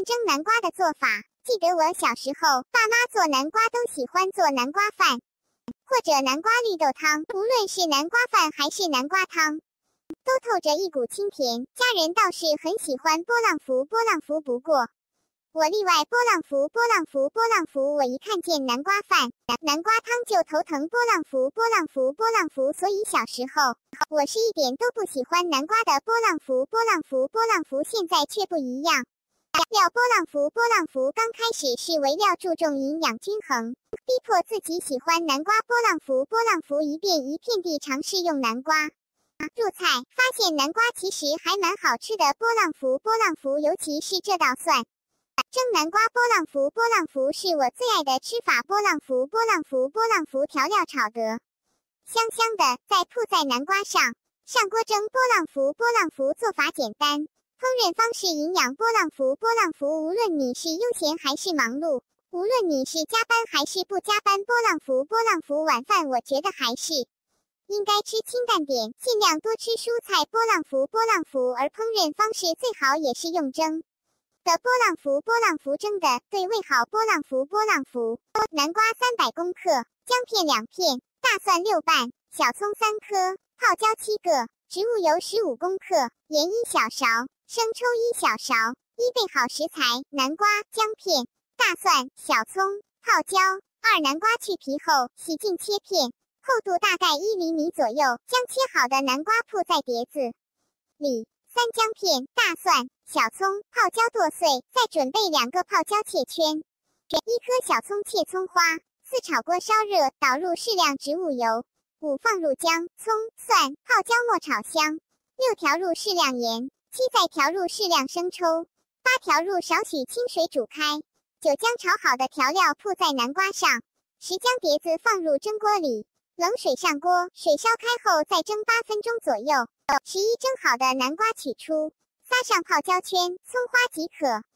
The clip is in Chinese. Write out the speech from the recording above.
看蒸南瓜的做法，记得我小时候，爸妈做南瓜都喜欢做南瓜饭，或者南瓜绿豆汤。无论是南瓜饭还是南瓜汤，都透着一股清甜。家人倒是很喜欢波浪符，不过我例外。波浪符，我一看见南瓜饭、南瓜汤就头疼。波浪符，所以小时候我是一点都不喜欢南瓜的。波浪符，现在却不一样。料波浪符刚开始是为料注重营养均衡，逼迫自己喜欢南瓜。波浪符一遍一片地尝试用南瓜入菜，发现南瓜其实还蛮好吃的。波浪符，尤其是这道蒜蒸南瓜。波浪符是我最爱的吃法。波浪符调料炒得香香的，再铺在南瓜上，上锅蒸。波浪符做法简单，烹饪方式营养。波浪符，无论你是悠闲还是忙碌，无论你是加班还是不加班，波浪符晚饭我觉得还是应该吃清淡点，尽量多吃蔬菜。波浪符，而烹饪方式最好也是用蒸的。波浪符蒸的对胃好。波浪符，南瓜300公克，姜片2片，大蒜6瓣，小葱3颗，泡椒7个，植物油15公克，盐1小勺，生抽1小勺。备好食材：南瓜、姜片、大蒜、小葱、泡椒。2南瓜去皮后洗净切片，厚度大概1厘米左右，将切好的南瓜铺在碟子里。3姜片、大蒜、小葱、泡椒剁碎，再准备2个泡椒切圈，1颗小葱切葱花。4炒锅烧热，倒入适量植物油。5放入姜、葱、蒜、泡椒末炒香。6调入适量盐。7再调入适量生抽。8调入少许清水煮开。9将炒好的调料铺在南瓜上。10将碟子放入蒸锅里，冷水上锅，水烧开后再蒸8分钟左右。11蒸好的南瓜取出，撒上泡椒圈、葱花即可。